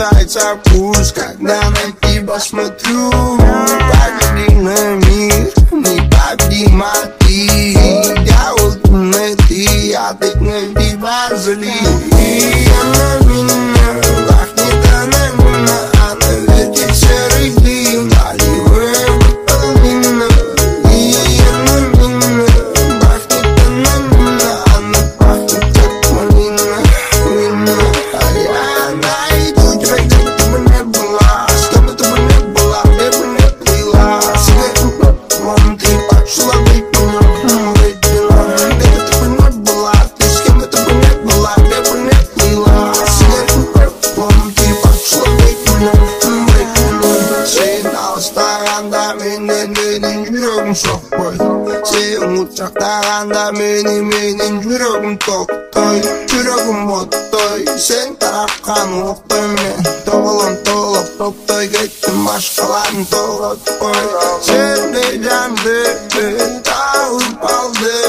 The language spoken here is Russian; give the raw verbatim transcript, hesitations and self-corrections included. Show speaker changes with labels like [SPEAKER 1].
[SPEAKER 1] снижается пульс, когда на тебя смотрю. Погляди на мир, непобедима ты. Я улыбный ты, а ты на тебя зли. И она меня пахнет, она меня, она вертит серый дым. Наливай выполнена. И она меня пахнет, она меня, она пахнет как малина, вина. А я найду тебя, где бы ты бы не была, с кем бы ты бы не была, где бы не плыла. Сигарету попом ты пошла быть меня, Вредина. Где бы ты бы не была, ты с кем бы ты бы не была, где бы не плыла. Сигарету попом ты пошла быть меня, Вредина. Сигнал старанда менен менин жүрөгүм сокпой. Сен учактаганда мени менин жүрөгүм токтой. Жүрөгүм оттой, сен тарапкан октой мен. Тоголон толоп токтой кеттим, башкаларын тоготпой. Сен де жанды тауып алды.